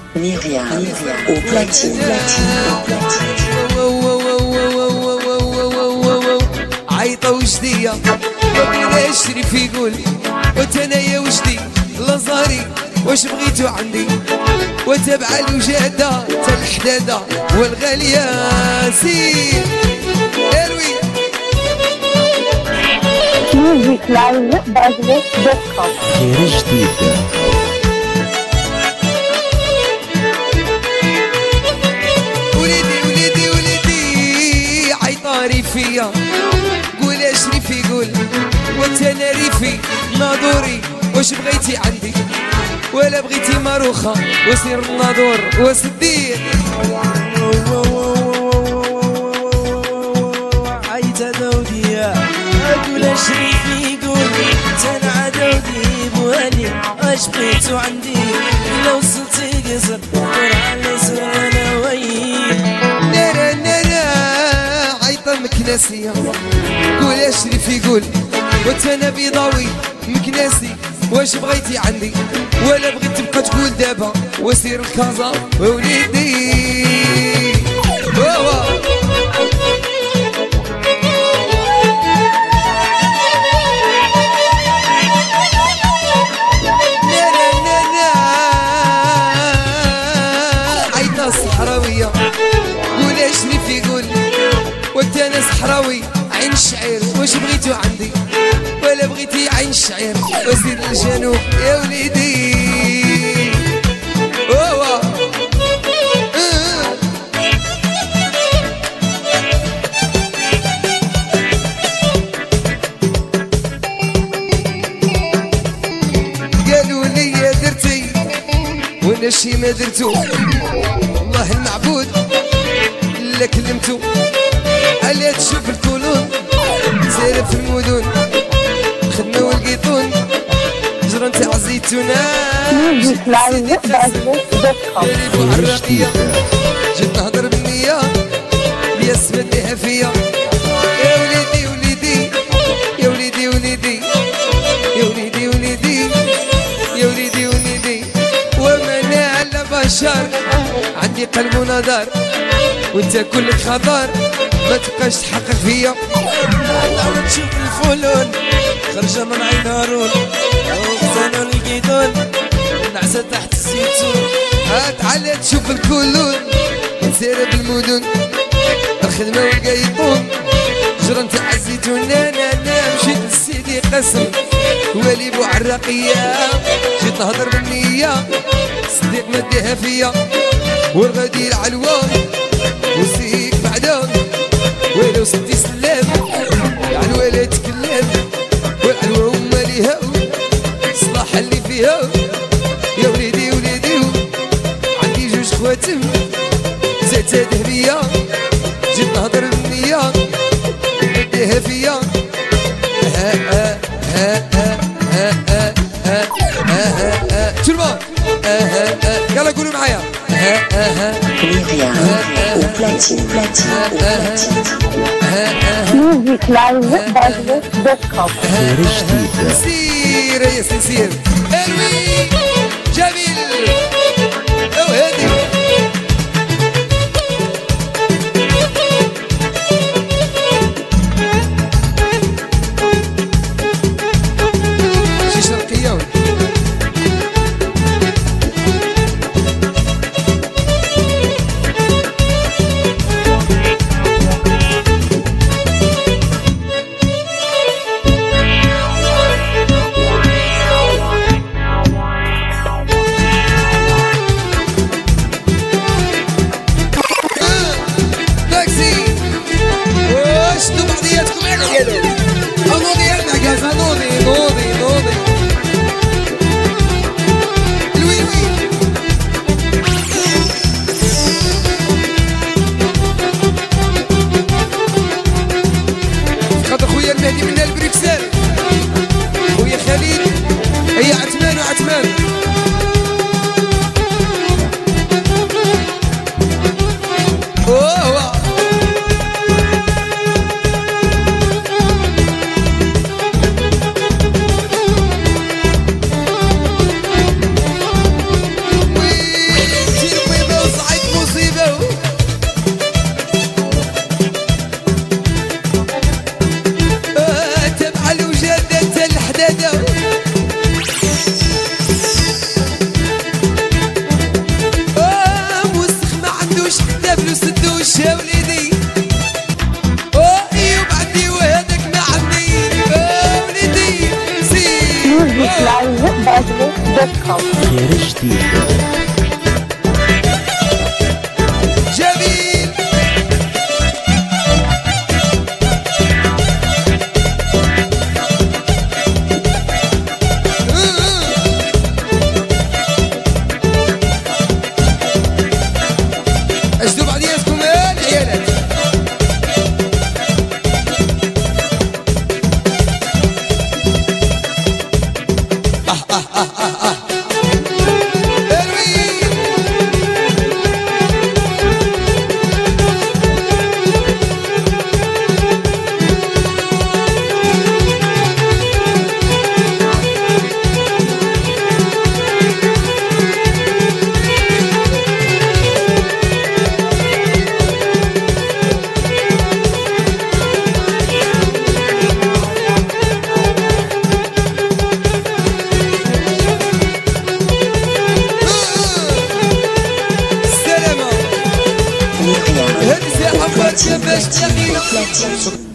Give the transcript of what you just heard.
Myriam au platine. عيطة وجدية بغينا يشري في قولي وتنايا وجدي لازاري واش بغيتو عندي وتبع الوجادة الحدادة والغالية سير اروي ميوزيك لايف بأجواء.com. غير جديدة. وليدي عيطاري فيا قول اشري في قول وانت ريفي ناظوري واش بغيتي عندي ولا بغيتي ماروخة وسير الناظور وسدير عيطة دودية قول اشري في قول تنع دودي بوالي واش بغيتو عندي لو وصلتي قصر دور على سوانا وين نرى عيطة مكناسية قول اشري في قول وانت بيضاوي مكناسي واش بغيتي عندي ولا بغيت تبقى تقول دابا وسير الكازا ووليدي عيطة الصحراوية قول اشني في قول وانت انا صحراوي عين الشعير واش بغيتو عندي ولا بغيتي عين الشعير وسير للجنوب يا وليدي قالوا لي يا درتي وانا شي ما درتو والله المعبود لا كلمتو على تشوف الكولون سير في المدن خدمة والقيطون جرة نتاع الزيتونة ميوزيك لايف بأجواء.com. قريبو عالراقية جيت نهضر بالنية ليا السبت ليها فيا يا وليدي وليدي يا وليدي وليدي يا وليدي وليدي يا وليدي وليدي ومن على بشر عندي قلب ونظر وانت كلك خطر ما تبقاش تحقق فيا تعال تشوف الفلون خرجة من عين هارون وغزانو القيدون نعسة تحت الزيتون تعال تشوف الكلون نسير بالمدن الخدمة والقيطون جرى نتاع الزيتون انا مشيت لسيدي قسم ولي بو عراقية جيت نهضر بالنية صديق مديها فيا والغدي العلوان وسيك بعدهم ويلو ستي سلام العلوة تكلم والعلوة هما ليها صلاح اللي فيها يا وليدي وليدي عندي جوج خواتم زيتها ذهبية جيت نهضر بالنية بديها فيا تلمون يلا قولوا معايا Myriam au platine. ميوزيك لايف بأجواء.com. غير جديدة. سير يا سير اروي جميل او هادي شي شرقية جديد. جميل. اجدوا بعضياتكم العيالات. Au platine.